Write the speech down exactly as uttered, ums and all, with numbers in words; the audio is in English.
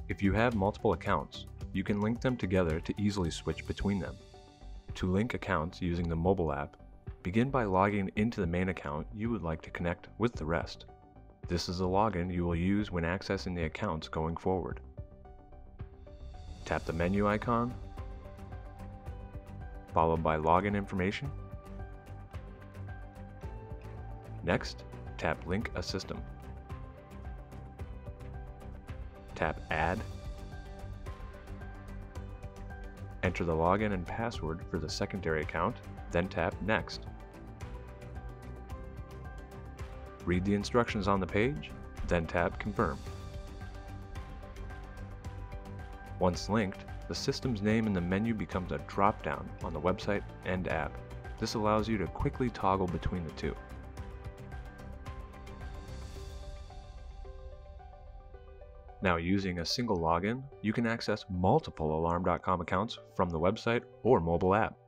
If you have multiple accounts, you can link them together to easily switch between them. To link accounts using the mobile app, begin by logging into the main account you would like to connect with the rest. This is the login you will use when accessing the accounts going forward. Tap the menu icon, followed by login information. Next, tap Link a System. Tap Add. Enter the login and password for the secondary account, then tap Next. Read the instructions on the page, then tap Confirm. Once linked, the system's name in the menu becomes a drop-down on the website and app. This allows you to quickly toggle between the two. Now, using a single login, you can access multiple Alarm dot com accounts from the website or mobile app.